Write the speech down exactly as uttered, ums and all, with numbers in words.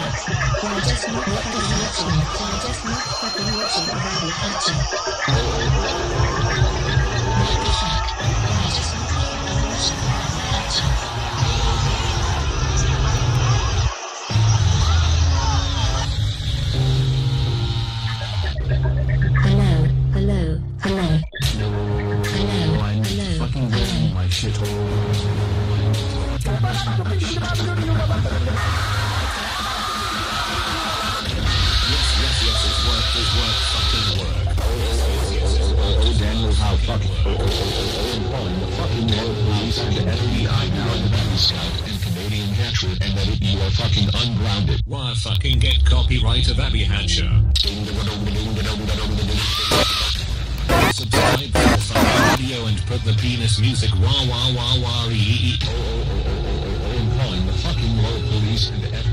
Why just not fucking watching? Why just not fucking watching the Abby Hatcher? What the fuck? Why just not fucking watching the Abby Hatcher? Hello, hello, hello. Hello, I'm hello, fucking wearing my shithole. Yes, yes, yes, it's work, it's work, fucking work. Oh, oh, oh, oh, oh, oh, oh, Daniel, how fucking, oh, oh, oh, oh, oh, I'm calling the fucking world police and the F B I now in the Battle Scout and Canadian Hatcher and that you are fucking ungrounded. Why fucking get copyright of Abby Hatcher? Subscribe to the fucking video and put the penis music wah wah wah wah ee ee. Oh, oh, oh, oh, oh, oh, oh, I'm calling the fucking world police and the F